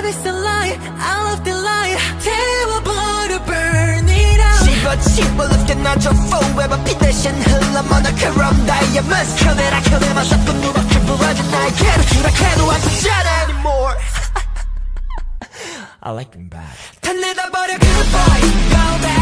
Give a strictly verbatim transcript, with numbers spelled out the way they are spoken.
is a lie, I love the lie. 태워버려, burn it out. 집어집어 left and not your forever. 피 대신 흘러 모노크롬 diamonds. 켜내라 켜내마 섞은 누렇게 부러진 날개로 추락해도 아프잖아 anymore. I like them bad. 다 내다버려 goodbye, go back.